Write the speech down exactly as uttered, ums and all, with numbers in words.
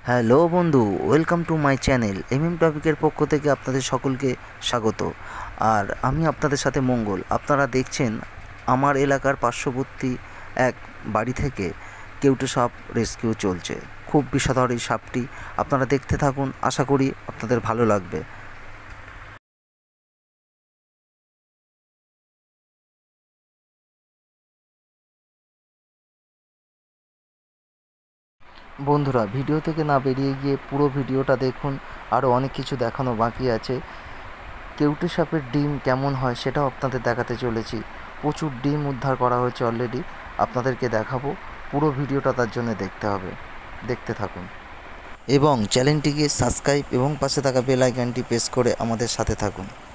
Hello বন্ধু, welcome to my channel. M M টপিকের পক্ষ থেকে আপনাদের সকলকে স্বাগত। আর আমি আপনাদের সাথে মঙ্গল। আপনারা দেখছেন আমার এলাকার পার্শ্ববর্তী এক বাড়ি থেকে কেউটে সাপ রেস্কিউ চলছে। খুব বিষধর এই সাপটি, আপনারা দেখতে থাকুন, আশা করি আপনাদের ভালো লাগবে। বন্ধুরা, ভিডিও থেকে না বেরিয়ে গিয়ে পুরো ভিডিওটা দেখুন, আরও অনেক কিছু দেখানো বাকি আছে। কেউটে সাপের ডিম কেমন হয় সেটাও আপনাদের দেখাতে চলেছি। প্রচুর ডিম উদ্ধার করা হয়েছে অলরেডি, আপনাদেরকে দেখাবো। পুরো ভিডিওটা তার জন্য দেখতে হবে, দেখতে থাকুন এবং চ্যানেলটিকে সাবস্ক্রাইব এবং পাশে থাকা বেল আইকনটি প্রেস করে আমাদের সাথে থাকুন।